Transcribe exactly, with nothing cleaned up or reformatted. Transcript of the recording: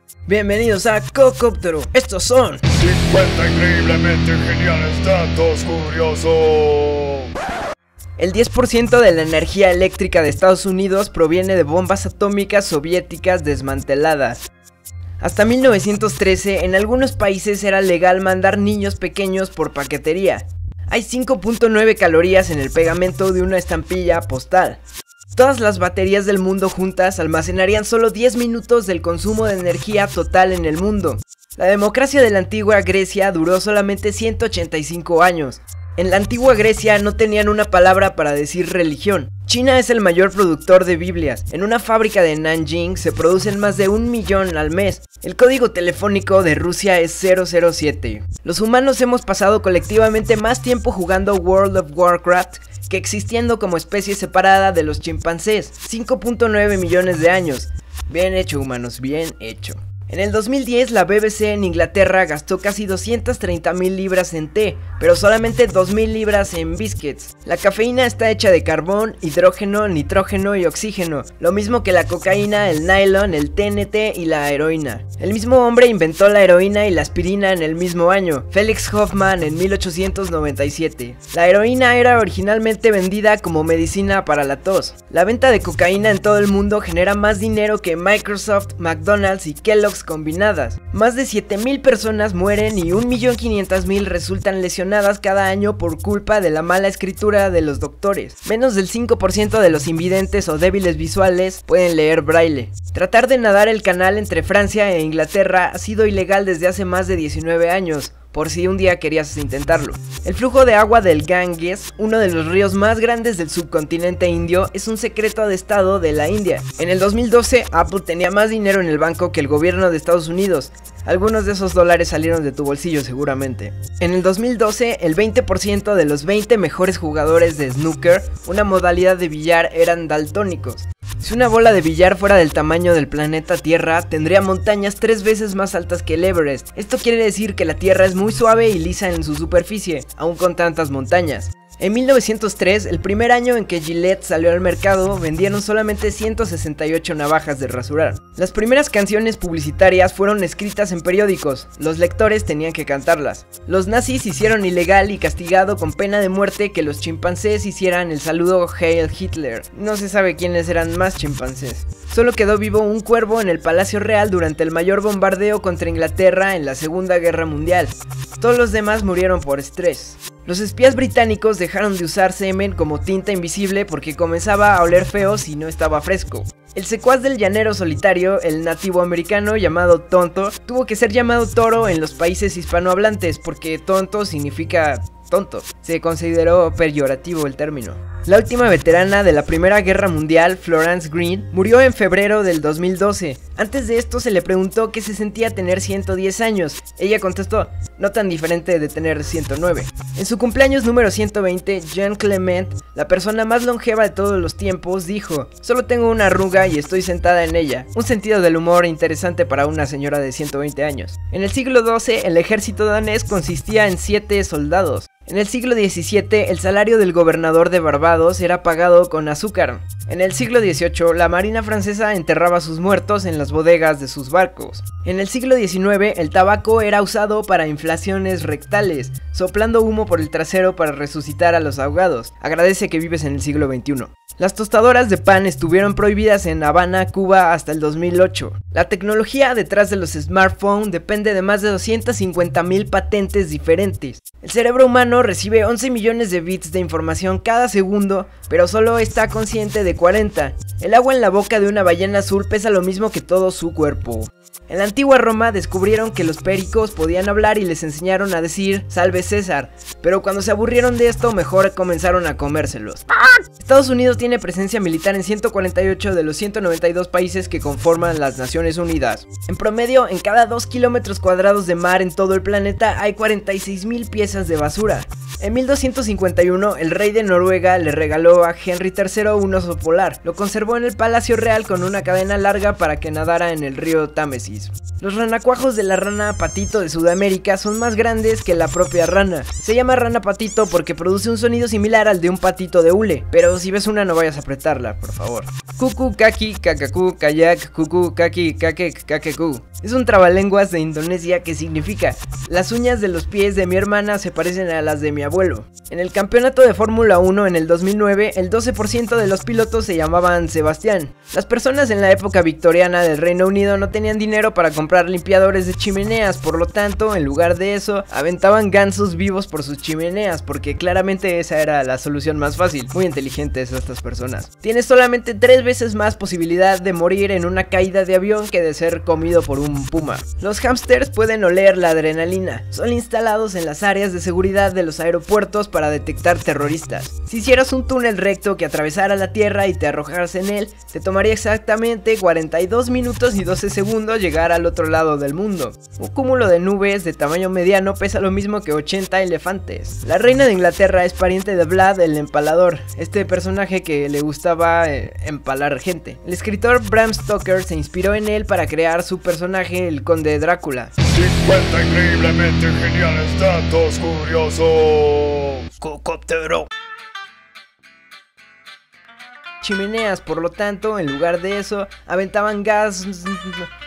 Bienvenidos a Cocóptero, estos son cincuenta increíblemente geniales datos curiosos. El diez por ciento de la energía eléctrica de Estados Unidos proviene de bombas atómicas soviéticas desmanteladas. Hasta mil novecientos trece, en algunos países era legal mandar niños pequeños por paquetería. Hay cinco punto nueve calorías en el pegamento de una estampilla postal. Todas las baterías del mundo juntas almacenarían solo diez minutos del consumo de energía total en el mundo. La democracia de la antigua Grecia duró solamente ciento ochenta y cinco años. En la antigua Grecia no tenían una palabra para decir religión. China es el mayor productor de Biblias. En una fábrica de Nanjing se producen más de un millón al mes. El código telefónico de Rusia es cero cero siete. Los humanos hemos pasado colectivamente más tiempo jugando World of Warcraft que existiendo como especie separada de los chimpancés, cinco punto nueve millones de años. Bien hecho, humanos, bien hecho. En el dos mil diez la B B C en Inglaterra gastó casi doscientas treinta mil libras en té, pero solamente dos mil libras en biscuits. La cafeína está hecha de carbón, hidrógeno, nitrógeno y oxígeno, lo mismo que la cocaína, el nylon, el T N T y la heroína. El mismo hombre inventó la heroína y la aspirina en el mismo año, Felix Hoffmann en mil ochocientos noventa y siete. La heroína era originalmente vendida como medicina para la tos. La venta de cocaína en todo el mundo genera más dinero que Microsoft, McDonald's y Kellogg's combinadas. Más de siete mil personas mueren y un millón quinientas mil resultan lesionadas cada año por culpa de la mala escritura de los doctores. Menos del cinco por ciento de los invidentes o débiles visuales pueden leer braille. Tratar de nadar el canal entre Francia e Inglaterra ha sido ilegal desde hace más de diecinueve años. Por si un día querías intentarlo. El flujo de agua del Ganges, uno de los ríos más grandes del subcontinente indio, es un secreto de estado de la India. En el dos mil doce, Apple tenía más dinero en el banco que el gobierno de Estados Unidos. Algunos de esos dólares salieron de tu bolsillo seguramente. En el dos mil doce, el veinte por ciento de los veinte mejores jugadores de snooker, una modalidad de billar, eran daltónicos. Si una bola de billar fuera del tamaño del planeta Tierra, tendría montañas tres veces más altas que el Everest. Esto quiere decir que la Tierra es muy suave y lisa en su superficie, aun con tantas montañas. En mil novecientos tres, el primer año en que Gillette salió al mercado, vendieron solamente ciento sesenta y ocho navajas de rasurar. Las primeras canciones publicitarias fueron escritas en periódicos, los lectores tenían que cantarlas. Los nazis hicieron ilegal y castigado con pena de muerte que los chimpancés hicieran el saludo Heil Hitler. No se sabe quiénes eran más chimpancés. Solo quedó vivo un cuervo en el Palacio Real durante el mayor bombardeo contra Inglaterra en la Segunda Guerra Mundial. Todos los demás murieron por estrés. Los espías británicos dejaron de usar semen como tinta invisible porque comenzaba a oler feo si no estaba fresco. El secuaz del llanero solitario, el nativo americano llamado Tonto, tuvo que ser llamado Toro en los países hispanohablantes porque tonto significa tonto. Se consideró peyorativo el término. La última veterana de la Primera Guerra Mundial, Florence Green, murió en febrero del dos mil doce. Antes de esto se le preguntó qué se sentía tener ciento diez años. Ella contestó, no tan diferente de tener ciento nueve. En su cumpleaños número ciento veinte, Jean Clement, la persona más longeva de todos los tiempos, dijo, solo tengo una arruga y estoy sentada en ella. Un sentido del humor interesante para una señora de ciento veinte años. En el siglo doce, el ejército danés consistía en siete soldados. En el siglo diecisiete, el salario del gobernador de Barbados era pagado con azúcar. En el siglo dieciocho, la marina francesa enterraba sus muertos en las bodegas de sus barcos. En el siglo diecinueve, el tabaco era usado para inflaciones rectales, soplando humo por el trasero para resucitar a los ahogados. Agradece que vives en el siglo veintiuno. Las tostadoras de pan estuvieron prohibidas en Habana, Cuba hasta el dos mil ocho. La tecnología detrás de los smartphones depende de más de doscientas cincuenta mil patentes diferentes. El cerebro humano recibe once millones de bits de información cada segundo, pero solo está consciente de cuarenta. El agua en la boca de una ballena azul pesa lo mismo que todo su cuerpo. En la antigua Roma descubrieron que los pericos podían hablar y les enseñaron a decir Salve César, pero cuando se aburrieron de esto mejor comenzaron a comérselos. Estados Unidos tiene presencia militar en ciento cuarenta y ocho de los ciento noventa y dos países que conforman las Naciones Unidas. En promedio, en cada dos kilómetros cuadrados de mar en todo el planeta hay cuarenta y seis mil piezas de basura. En mil doscientos cincuenta y uno, el rey de Noruega le regaló a Henry tercero un oso polar. Lo conservó en el Palacio Real con una cadena larga para que nadara en el río Támesis. Los ranacuajos de la rana patito de Sudamérica son más grandes que la propia rana. Se llama rana patito porque produce un sonido similar al de un patito de hule, pero si ves una no vayas a apretarla, por favor. Kuku kaki kakaku kayak kuku kaki kakek kakeku. Es un trabalenguas de Indonesia que significa: las uñas de los pies de mi hermana se parecen a las de mi abuelo. En el campeonato de Fórmula uno en el dos mil nueve, el doce por ciento de los pilotos se llamaban Sebastián. Las personas en la época victoriana del Reino Unido no tenían dinero para comprar limpiadores de chimeneas, por lo tanto, en lugar de eso, aventaban gansos vivos por sus chimeneas, porque claramente esa era la solución más fácil. Muy inteligentes estas personas. Tienes solamente tres veces más posibilidad de morir en una caída de avión que de ser comido por un puma. Los hámsters pueden oler la adrenalina. Son instalados en las áreas de seguridad de los aeropuertos para detectar terroristas. Si hicieras un túnel recto que atravesara la tierra y te arrojaras en él, te tomaría exactamente cuarenta y dos minutos y doce segundos llegar al otro lado del mundo. Un cúmulo de nubes de tamaño mediano pesa lo mismo que ochenta elefantes. La reina de Inglaterra es pariente de Vlad el Empalador, este personaje que le gustaba eh, empalar gente. El escritor Bram Stoker se inspiró en él para crear su personaje, el Conde Drácula. cincuenta increíblemente geniales datos curiosos. Cocóptero. Chimeneas, por lo tanto, en lugar de eso, aventaban gas